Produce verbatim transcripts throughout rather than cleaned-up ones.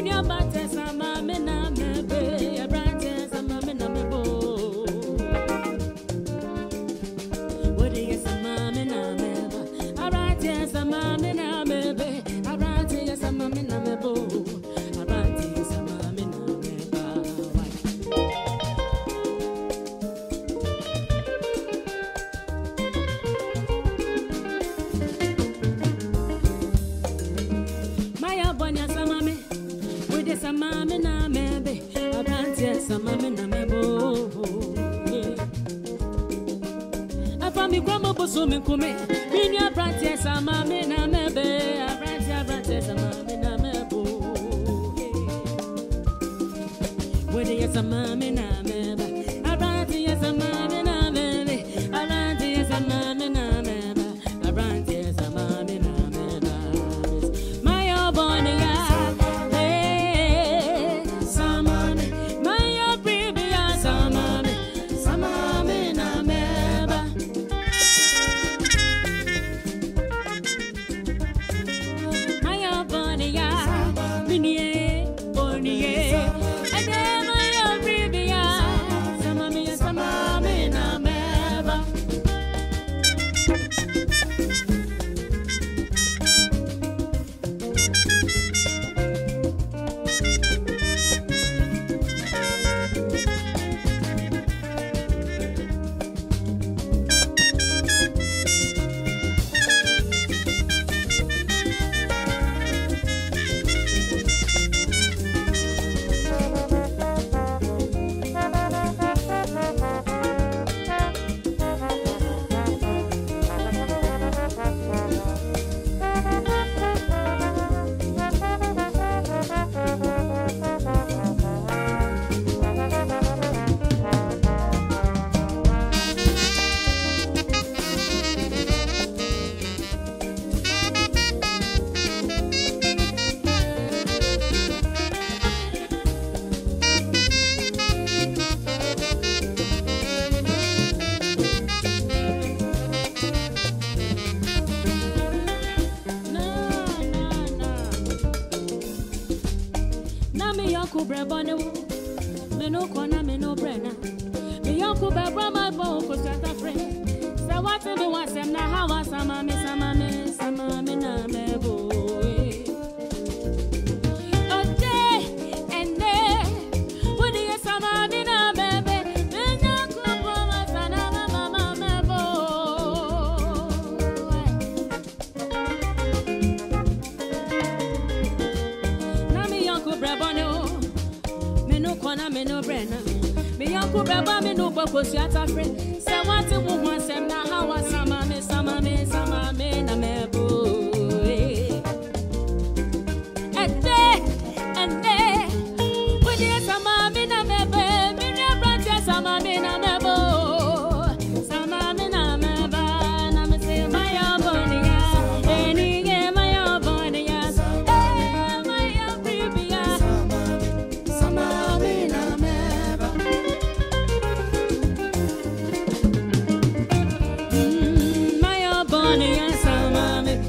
Money and some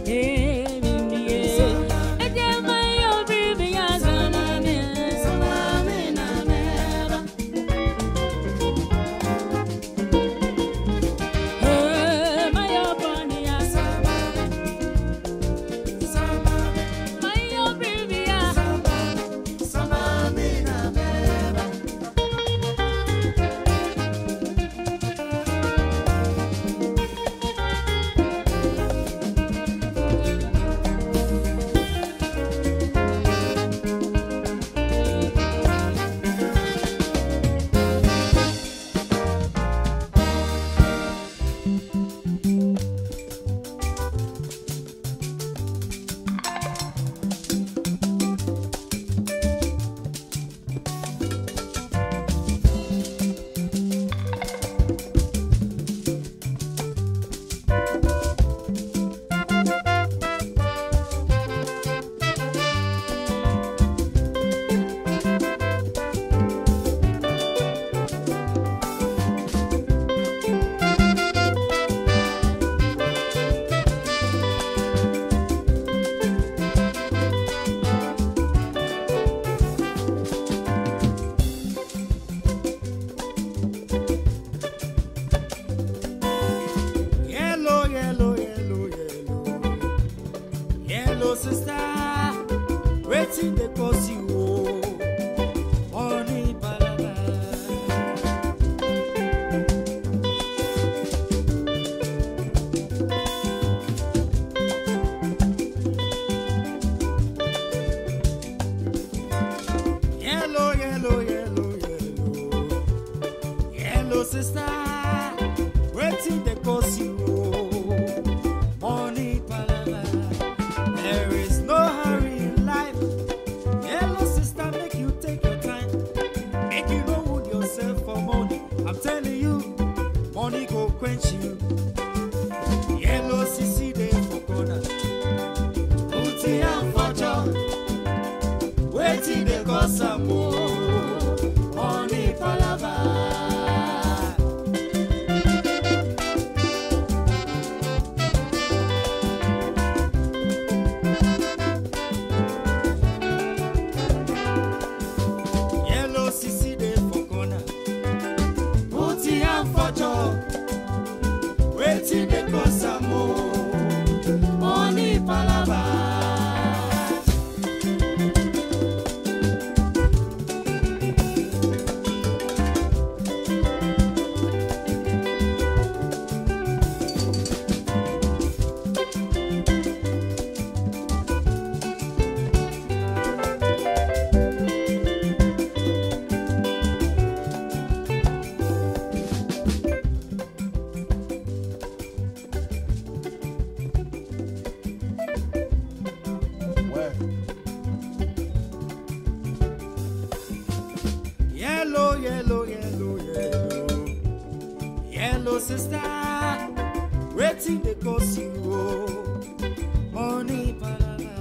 Yellow, yellow, yellow, yellow. Yellow sister, waiting the cause you. Money palava. There is no hurry in life. Yellow sister, make you take your time. Make you know wood yourself for money. I'm telling you, money go quench you. Yellow sissy day for corner. Putty and for job. Waiting the cause some more. Money palava. Waiting because some more money palava. Yellow, yellow, yellow, yellow. Yellow sister, waiting the cause you owe. Money palava.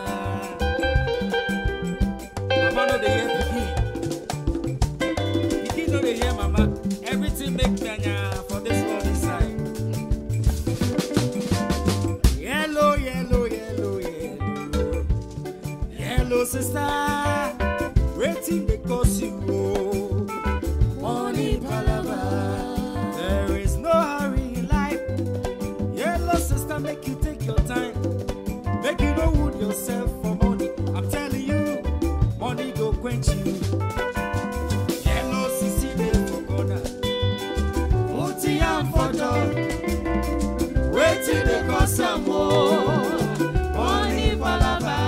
Mama no dey hear pikin. Pikin no dey hear mama. Everything make danya for this one side. Yellow, yellow, yellow, yellow. Yellow sister, waiting the cause you owe. Money palava. There is no hurry in life. Yellow sister, make you take your time. Make you know wood yourself for money. I'm telling you, money go quench you. Yellow sissy day for corner. Putty and for job. Waiting the cause some more. Money palava.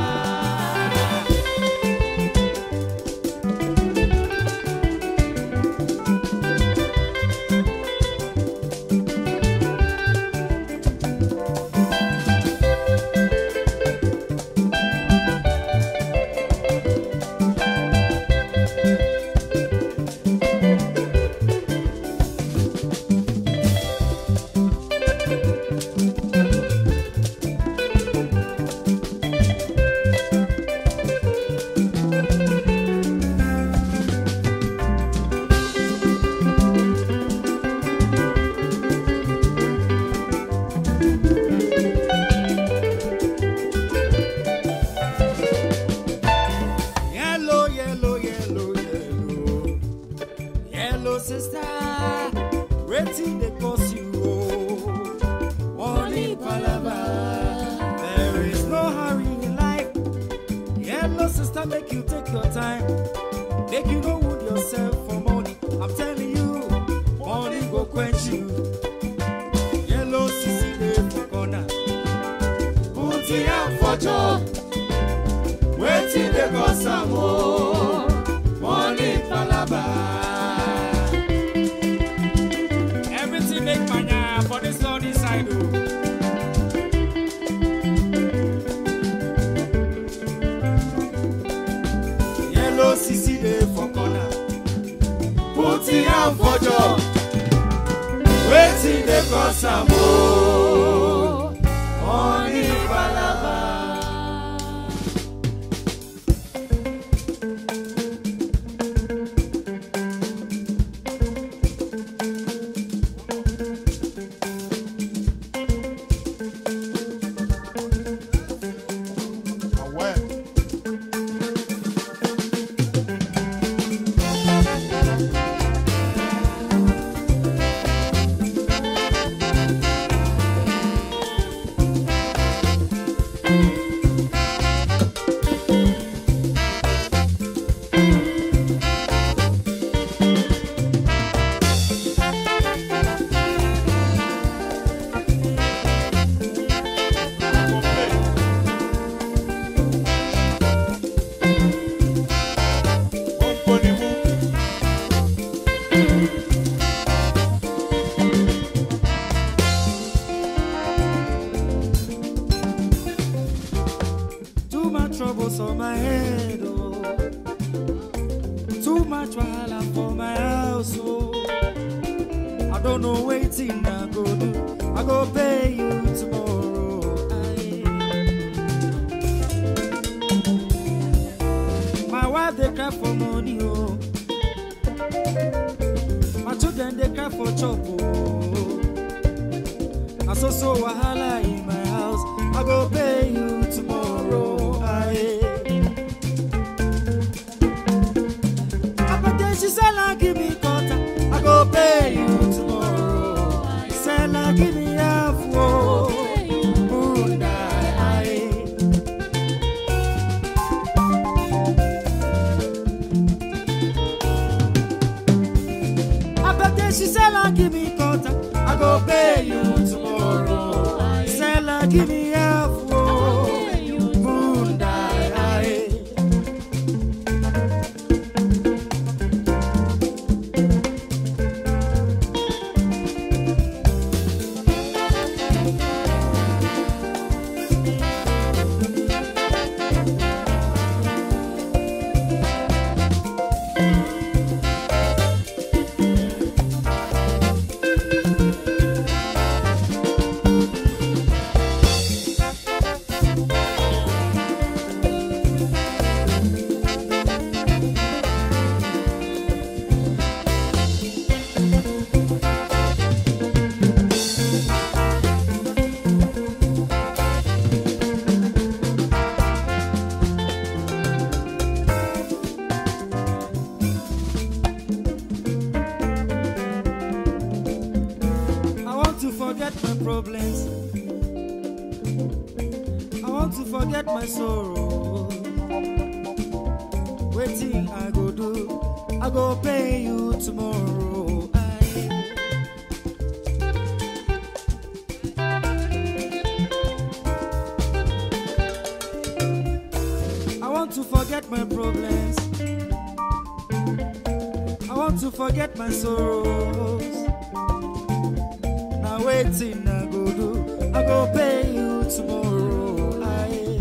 Sister, waiting the cause you owe. Money palava. There is no hurry in life. Yellow sister, make you take your time. Make you know wood yourself for money. I'm telling you, money go quench you. Yellow sissy day for corner. Putty and for job. Waiting the cause some more. Money palava. Make mania for this Lord inside. Yellow sissy day for corner. Putty and for job. Waiting the cause some more. Money palava. Too much wahala for my house, oh. I don't know waiting I go do. I go pay you tomorrow. Aye. My wife they cry for money, oh. My children they cry for chop, oh. I saw so wahala in my house. I go pay you tomorrow. Aye. She said, "I give me quarter, I go pay you tomorrow." She said, "I give me half, oh, moon die." I bet that she said, "I give me quarter, I go pay you tomorrow." She said, "I give me half, oh, moon die." Forget my problems. I want to forget my sorrow. Waiting I go do, I go pay you tomorrow. I want to forget my problems. I want to forget my sorrows. Waiting I go do, I go pay you tomorrow. Aye.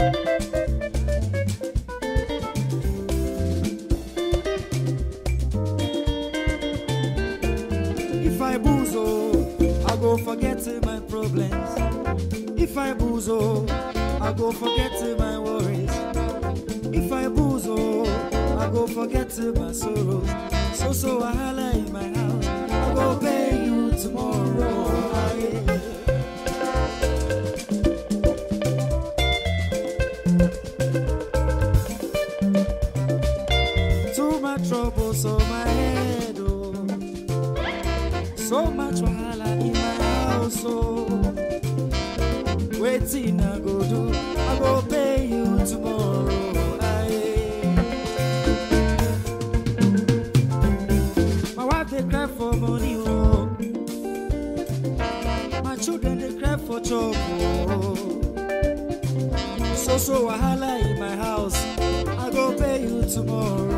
If I booze, oh, I go forget my problems. If I booze, oh, I go forget my worries. If I booze, oh, I go forget my sorrows. So so wahala in my house, I go pay you tomorrow. Too much trouble, so my head, oh. So much wahala in my house, oh. Waiting I go do, I go pay you tomorrow. Aye. My wife they cry for money, oh. My children they cry for trouble, oh. So so wahala in my house, I go pay you tomorrow.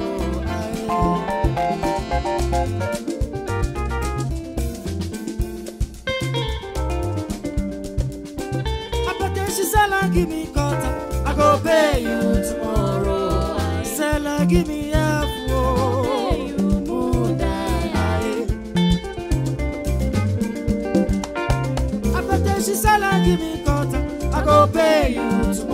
She said, "I give me quarter, I go pay you tomorrow." She said, "I give me half, oh, moon die." I bet she said, "I give me quarter, I go pay you tomorrow."